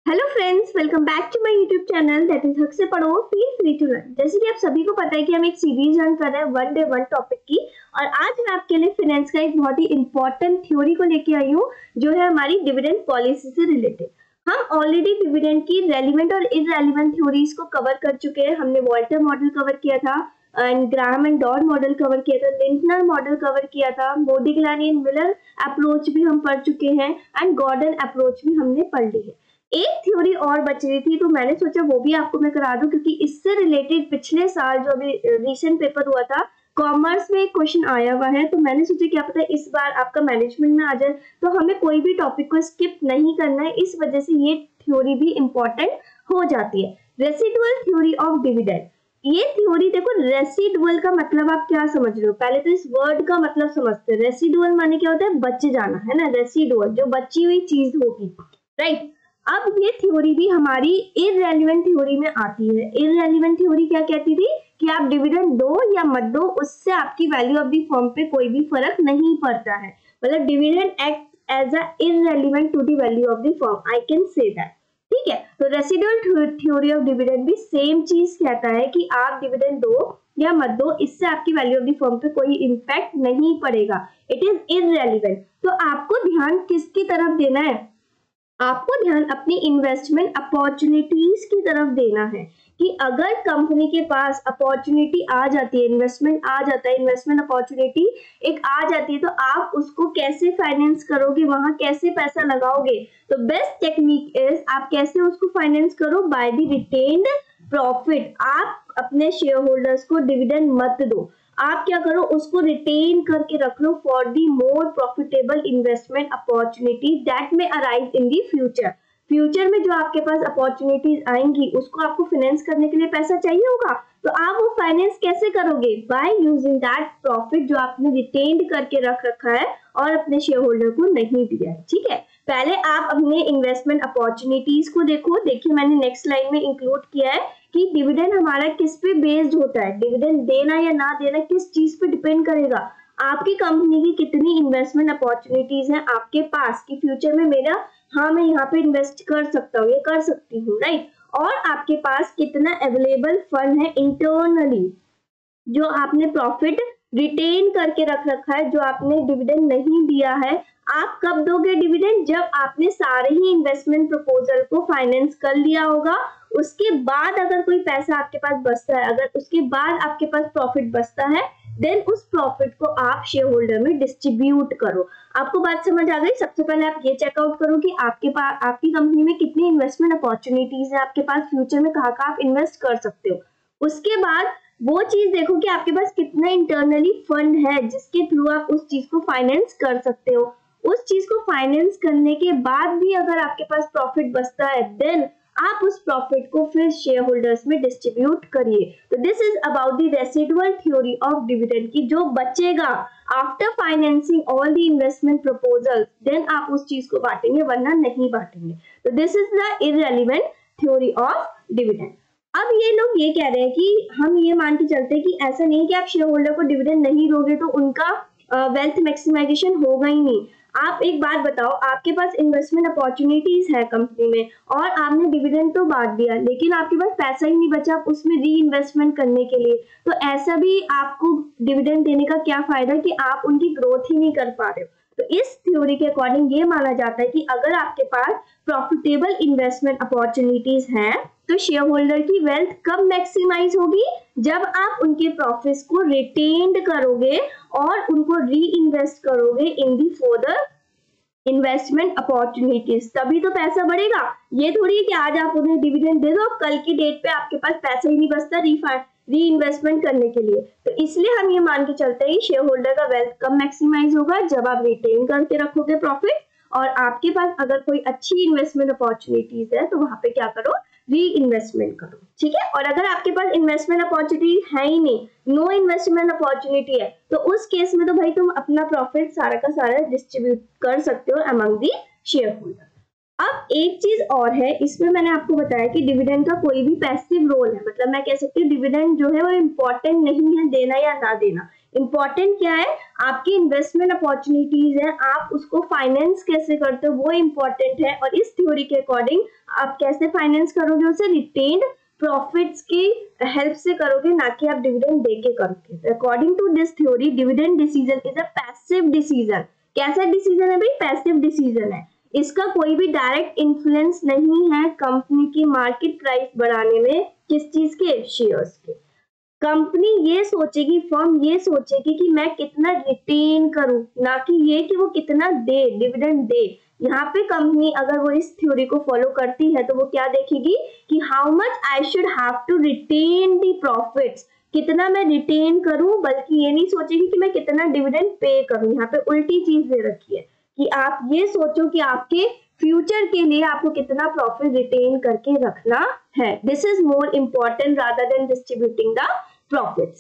Hello friends, welcome back to my YouTube channel that is हक से पढ़ो feel free to learn. जैसे कि आप सभी को पता है कि हम एक सीरीज रन कर रहे हैं वन डे वन टॉपिक की, और आज मैं आपके लिए फाइनेंस का एक बहुत ही इंपॉर्टेंट थ्योरी को लेके आई हूँ जो है हमारी डिविडेंड पॉलिसी से रिलेटेड। हम ऑलरेडी डिविडेंड की रेलिवेंट और इररेलिवेंट थ्योरीज को कवर कर चुके हैं। हमने वॉल्टर मॉडल कवर किया था and Graham and Dodd model cover किया था, लिंटनर मॉडल कवर किया था, मोडिग्लानी एंड मिलर अप्रोच भी हम पढ़ चुके हैं एंड गॉर्डन अप्रोच भी हमने पढ़ ली है। एक थ्योरी और बच रही थी तो मैंने सोचा वो भी आपको मैं करा दूं, क्योंकि इससे रिलेटेड पिछले साल जो अभी रिसेंट पेपर हुआ था कॉमर्स में एक क्वेश्चन आया हुआ है, तो मैंने सोचा क्या पता है इस बार आपका मैनेजमेंट में आ जाए, तो हमें कोई भी टॉपिक को स्किप नहीं करना है। इस वजह से ये थ्योरी भी इंपॉर्टेंट हो जाती है। Residual theory of dividend. ये थ्योरी देखो, रेसिडुअल का मतलब आप क्या समझ रहे हो? पहले तो इस वर्ड का मतलब समझते हैं। रेसिडुअल माने क्या होता है? बच जाना, है ना। रेसिडुअल जो बची हुई चीज होगी, राइट। अब ये थ्योरी भी हमारी इररेलेवेंट थ्योरी में आती है। इररेलेवेंट थ्योरी क्या कहती थी कि आप डिविडेंड दो या मत दो, उससे आपकी वैल्यू ऑफ द फर्म पे कोई भी फर्क नहीं पड़ता है। मतलब dividend act as a irrelevant to the value of the firm, I can say that. ठीक है, तो रेसिडुअल थ्योरी ऑफ डिविडेंड भी सेम चीज कहता है कि आप डिविडेंड दो या मत दो, इससे आपकी वैल्यू ऑफ द फर्म पे कोई इंपैक्ट नहीं पड़ेगा। It is irrelevant. तो आपको ध्यान किसकी तरफ देना है? आपको ध्यान अपनी इन्वेस्टमेंट अपॉर्चुनिटीज की तरफ देना है कि अगर कंपनी के पास अपॉर्चुनिटी आ जाती है, इन्वेस्टमेंट आ जाता है, इन्वेस्टमेंट अपॉर्चुनिटी एक आ जाती है, तो आप उसको कैसे फाइनेंस करोगे, वहां कैसे पैसा लगाओगे? तो बेस्ट टेक्निक इज आप कैसे उसको फाइनेंस करो? By the retained profit. आप अपने शेयर होल्डर्स को डिविडेंड मत दो, आप क्या करो, उसको रिटेन करके रख लो for the more profitable investment opportunity that में arise in the future. Future में जो आपके पास अपॉर्चुनिटीज आएंगी उसको आपको फाइनेंस करने के लिए पैसा चाहिए होगा, तो आप वो फाइनेंस कैसे करोगे? बाय यूजिंग दैट प्रॉफिट जो आपने रिटेन्ड करके रख रखा है और अपने शेयर होल्डर को नहीं दिया है। ठीक है, पहले आप अपने इन्वेस्टमेंट अपॉर्चुनिटीज को देखो। देखिए मैंने नेक्स्ट लाइन में इंक्लूड किया है कि डिविडेंड हमारा किस पे बेस्ड होता है। डिविडेंड देना या ना देना किस चीज पे डिपेंड करेगा? आपकी कंपनी की कितनी इन्वेस्टमेंट अपॉर्चुनिटीज हैं आपके पास कि फ्यूचर में मेरा, हाँ मैं यहाँ पे इन्वेस्ट कर सकता हूँ, ये कर सकती हूँ, राइट। और आपके पास कितना अवेलेबल फंड है इंटरनली जो आपने प्रॉफिट रिटेन करके रख रखा है, जो आपने डिविडेंड नहीं दिया है। आप कब दोगे डिविडेंड? जब आपने सारे ही इन्वेस्टमेंट प्रपोजल को फाइनेंस कर लिया होगा, उसके बाद अगर कोई पैसा आपके पास बचता है, अगर उसके बाद आपके पास प्रॉफिट बचता है, देन उस प्रॉफिट को आप शेयर होल्डर में डिस्ट्रीब्यूट करो। आपको बात समझ आ गई? सबसे पहले आप ये चेकआउट करो कि आपके पास, आपकी कंपनी में कितनी इन्वेस्टमेंट अपॉर्चुनिटीज है आपके पास, फ्यूचर में कहाँ आप इन्वेस्ट कर सकते हो। उसके बाद वो चीज देखो कि आपके पास कितना इंटरनली फंड है जिसके थ्रू आप उस चीज को फाइनेंस कर सकते हो। उस चीज को फाइनेंस करने के बाद भी अगर आपके पास प्रॉफिट बचता है, देन आप उस प्रॉफिट को फिर शेयर होल्डर्स में डिस्ट्रीब्यूट करिए। तो this is about the residual theory of dividend की जो बचेगा after financing all the investment proposal, then आप उस चीज को बांटेंगे, वरना नहीं बांटेंगे। तो this is the irrelevant theory of dividend. अब ये लोग ये कह रहे हैं कि हम ये मान के चलते हैं कि ऐसा नहीं कि आप शेयर होल्डर को डिविडेंड नहीं दोगे तो उनका वेल्थ मैक्सिमाइजेशन होगा ही नहीं। आप एक बात बताओ, आपके पास इन्वेस्टमेंट अपॉर्चुनिटीज है कंपनी में और आपने डिविडेंड तो बांट दिया, लेकिन आपके पास पैसा ही नहीं बचा उसमें री इन्वेस्टमेंट करने के लिए, तो ऐसा भी आपको डिविडेंड देने का क्या फायदा कि आप उनकी ग्रोथ ही नहीं कर पा रहे हो। तो इस थ्योरी के अकॉर्डिंग ये माना जाता है कि अगर आपके पास प्रॉफिटेबल इन्वेस्टमेंट अपॉर्चुनिटीज हैं तो शेयर होल्डर की वेल्थ कब मैक्सिमाइज होगी? जब आप उनके प्रॉफिट्स को रिटेन्ड करोगे और उनको री इन्वेस्ट करोगे in the further investment opportunities, तभी तो पैसा बढ़ेगा। ये थोड़ी है कि आज आप उन्हें डिविडेंड दे दो, कल की डेट पे आपके पास पैसा ही नहीं बचता री इन्वेस्टमेंट करने के लिए। तो इसलिए हम ये मान के चलते हैं शेयर होल्डर का वेल्थ कब मैक्सिमाइज होगा? जब आप रिटेन करके रखोगे प्रॉफिट, और आपके पास अगर कोई अच्छी इन्वेस्टमेंट अपॉर्चुनिटीज है तो वहां पे क्या करो? री इन्वेस्टमेंट करो। ठीक है, और अगर आपके पास इन्वेस्टमेंट अपॉर्चुनिटी है ही नहीं, नो इन्वेस्टमेंट अपॉर्चुनिटी है, तो उस केस में तो भाई तुम अपना प्रॉफिट सारा का सारा डिस्ट्रीब्यूट कर सकते हो अमंग दी शेयर होल्डर। अब एक चीज और है, इसमें मैंने आपको बताया कि डिविडेंड का कोई भी पैसिव रोल है, मतलब मैं कह सकती हूँ डिविडेंड जो है वो इम्पोर्टेंट नहीं है देना या ना देना। इम्पोर्टेंट क्या है, आपकी इन्वेस्टमेंट अपॉर्चुनिटीज है, आप उसको फाइनेंस कैसे करते हो वो इम्पोर्टेंट है। और इस थ्योरी के अकॉर्डिंग आप कैसे फाइनेंस करोगे, उसे रिटेन्ड प्रॉफिट्स की हेल्प से करोगे, ना कि आप डिविडेंड दे के करोगे। According to this theory dividend decision is a passive decision. कैसा डिसीजन है भाई, पैसिव डिसीजन है। इसका कोई भी डायरेक्ट इन्फ्लुएंस नहीं है कंपनी की मार्केट प्राइस बढ़ाने में। किस चीज के, शेयर्स के। कंपनी ये सोचेगी, फर्म ये सोचेगी कि मैं कितना रिटेन करूं, ना कि ये कि वो कितना दे, डिविडेंड दे। यहाँ पे कंपनी अगर वो इस थ्योरी को फॉलो करती है तो वो क्या देखेगी कि how much I should have to retain the profits, कितना मैं रिटेन करूं, बल्कि ये नहीं सोचेगी कि मैं कितना डिविडेंड पे करूं। यहाँ पे उल्टी चीज दे रखी है कि आप ये सोचो कि आपके फ्यूचर के लिए आपको कितना प्रॉफिट रिटेन करके रखना है। This is more important rather than distributing the profits.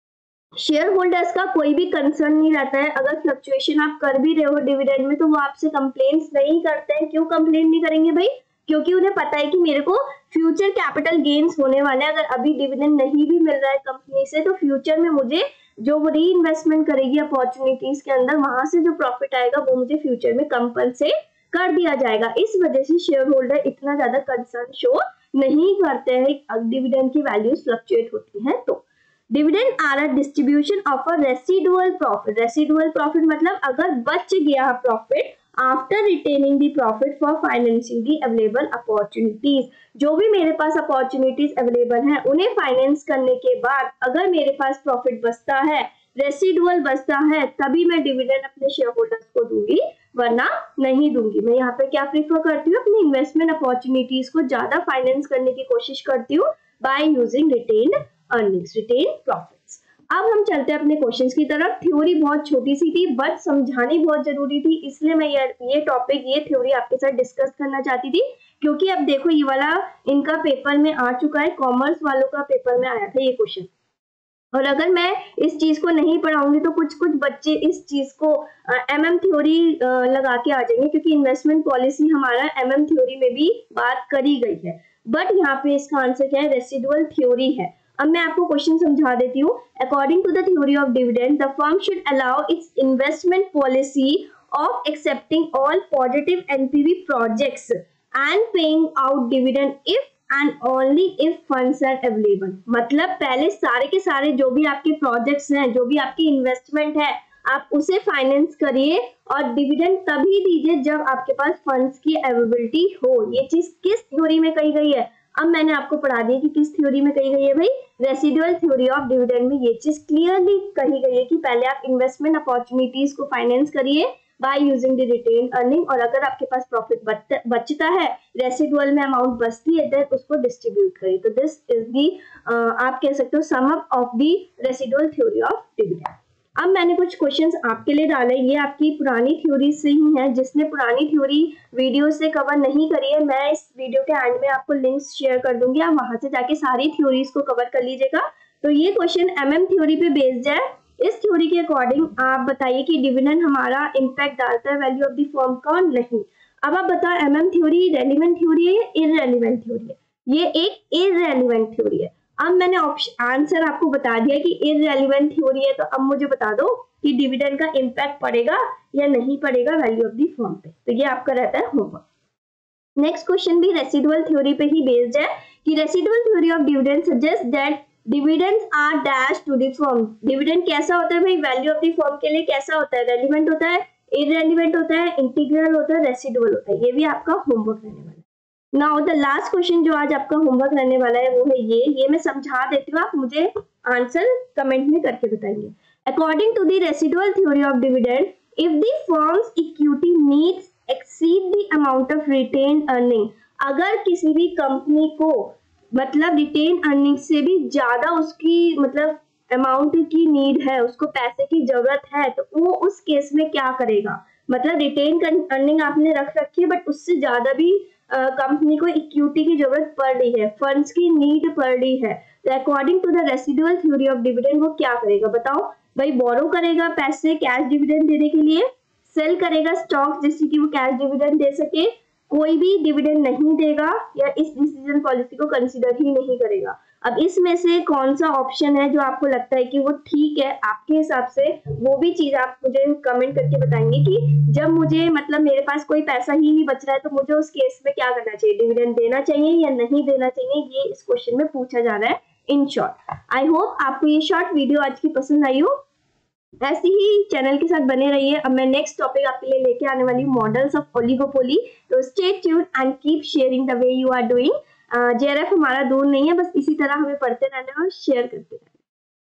Shareholders का कोई भी कंसर्न नहीं रहता है, अगर फ्लक्चुएशन आप कर भी रहे हो डिविडेंड में तो वो आपसे कंप्लेंट्स नहीं करते हैं। क्यों कंप्लेंट नहीं करेंगे भाई, क्योंकि उन्हें पता है कि मेरे को फ्यूचर कैपिटल गेन्स होने वाले हैं। अगर अभी डिविडेंड नहीं भी मिल रहा है कंपनी से तो फ्यूचर में मुझे जो वो री इन्वेस्टमेंट करेगी अपॉर्चुनिटीज के अंदर, वहां से जो प्रॉफिट आएगा वो मुझे फ्यूचर में कंपनसेट कर दिया जाएगा। इस वजह से शेयर होल्डर इतना ज्यादा कंसर्न शो नहीं करते हैं डिविडेंड की वैल्यूज फ्लक्चुएट होती हैं तो। Dividend are a distribution of a residual profit. Residual profit मतलब अगर बच गया profit after retaining the profit for financing the available opportunities. जो भी मेरे पास अपॉर्चुनिटीज अवेलेबल हैं उन्हें फाइनेंस करने के बाद अगर मेरे पास प्रॉफिट बचता है, रेसिडुअल बचता है, तभी मैं डिविडेंड अपने शेयर होल्डर्स को दूंगी, वरना नहीं दूंगी। मैं यहाँ पे क्या प्रीफर करती हूँ, अपनी इन्वेस्टमेंट अपॉर्चुनिटीज को ज्यादा फाइनेंस करने की कोशिश करती हूँ by using retained earnings, retain profits. अब हम चलते हैं अपने क्वेश्चंस की तरफ। थ्योरी बहुत छोटी सी थी बट समझानी बहुत जरूरी थी, इसलिए मैं ये टॉपिक, ये थ्योरी आपके साथ डिस्कस करना चाहती थी। क्योंकि अब देखो ये वाला इनका पेपर में आ चुका है, कॉमर्स वालों का पेपर में आया था ये क्वेश्चन, और अगर मैं इस चीज को नहीं पढ़ाऊंगी तो कुछ बच्चे इस चीज को एमएम थ्योरी लगा के आ जाएंगे, क्योंकि इन्वेस्टमेंट पॉलिसी हमारा एमएम थ्योरी में भी बात करी गई है। बट यहाँ पे इसका आंसर क्या है, रेसिडुअल थ्योरी है। अब मैं आपको क्वेश्चन समझा देती हूँ। According to the theory of dividend the firm should allow its investment policy of accepting all positive NPV projects and paying out dividend if and only if funds are available. मतलब पहले सारे के सारे जो भी आपके प्रोजेक्ट्स हैं, जो भी आपकी इन्वेस्टमेंट है, आप उसे फाइनेंस करिए और डिविडेंड तभी दीजिए जब आपके पास फंड्स की अवेलेबिलिटी हो। ये चीज किस थ्योरी में कही गई है, अब मैंने आपको पढ़ा दी कि किस थ्योरी में कही गई है भाई, रेसिडुअल थ्योरी ऑफ डिविडेंड में ये चीज क्लियरली कही गई है कि पहले आप इन्वेस्टमेंट अपॉर्चुनिटीज को फाइनेंस करिए by using the retain earning, और अगर आपके पास प्रॉफिट बचता है, रेसिडुअल में अमाउंट बचती है, देन उसको डिस्ट्रीब्यूट करिए। तो दिस इज दी आप कह सकते हो sum up of the residual theory of dividend. अब मैंने कुछ क्वेश्चंस आपके लिए डाले, ये आपकी पुरानी थ्योरी से ही है। जिसने पुरानी थ्योरी वीडियो से कवर नहीं करी है, मैं इस वीडियो के एंड में आपको लिंक्स शेयर कर दूंगी, आप वहां से जाके सारी थ्योरीज को कवर कर लीजिएगा। तो ये क्वेश्चन एमएम थ्योरी पे बेस्ड है। इस थ्योरी के अकॉर्डिंग आप बताइए कि डिविडेंड हमारा इम्पैक्ट डालता है वैल्यू ऑफ द फर्म का, नहीं। अब आप बताओ एमएम थ्योरी रेलिवेंट थ्योरी है या इररेलिवेंट थ्योरी है? ये एक इररेलिवेंट थ्योरी है। अब मैंने आंसर आपको बता दिया कि इररेलिवेंट थ्योरी है, तो अब मुझे बता दो कि डिविडेंड का इम्पैक्ट पड़ेगा या नहीं पड़ेगा वैल्यू ऑफ द फर्म पे। तो ये आपका रहता है होमवर्क। नेक्स्ट क्वेश्चन भी रेसिडुअल थ्योरी पे ही बेस्ड है कि residual theory of dividend suggest that dividends are dash to the firm. Dividend कैसा होता है भाई, वैल्यू ऑफ द फर्म के लिए कैसा होता है, रेलिवेंट होता है, इररेलिवेंट होता है, इंटीग्रल होता है, रेसिडुअल होता है। ये भी आपका होमवर्क रहने वाला है। नाउ द लास्ट क्वेश्चन जो आज आपका होमवर्क रहने वाला है वो है ये मैं समझा देती हूँ, आप मुझे आंसर कमेंट में करके बताएंगे। According to the residual theory of dividend, if the firm's equity needs exceed the amount of retained earning, अगर किसी भी कंपनी को मतलब रिटेन अर्निंग से भी ज्यादा उसकी मतलब अमाउंट की नीड है, उसको पैसे की जरूरत है, तो वो उस केस में क्या करेगा। मतलब रिटेन अर्निंग आपने रख रखी है बट उससे ज्यादा भी कंपनी को इक्विटी की जरूरत पड़ रही है, फंड्स की नीड पड़ रही है, तो according to the residual theory of dividend वो क्या करेगा बताओ भाई। बोरो करेगा पैसे कैश डिविडेंड देने के लिए, सेल करेगा स्टॉक जिससे कि वो कैश डिविडेंड दे सके, कोई भी डिविडेंड नहीं देगा या इस डिसीजन पॉलिसी को कंसीडर ही नहीं करेगा। अब इसमें से कौन सा ऑप्शन है जो आपको लगता है कि वो ठीक है आपके हिसाब से, वो भी चीज आप मुझे कमेंट करके बताएंगे कि जब मुझे मतलब मेरे पास कोई पैसा ही नहीं बच रहा है तो मुझे उस केस में क्या करना चाहिए, डिविडेंड देना चाहिए या नहीं देना चाहिए, ये इस क्वेश्चन में पूछा जा रहा है इन शॉर्ट। आई होप आपको ये शॉर्ट वीडियो आज की पसंद आई हो। ऐसे ही चैनल के साथ बने रहिए। अब मैं नेक्स्ट टॉपिक आपके लिए लेके आने वाली हूँ, मॉडल्स ऑफ ओलिगोपोली। तो stay tuned and keep sharing the way you are doing. JRF हमारा दूर नहीं है, बस इसी तरह हमें पढ़ते रहना है और शेयर करते रहना है।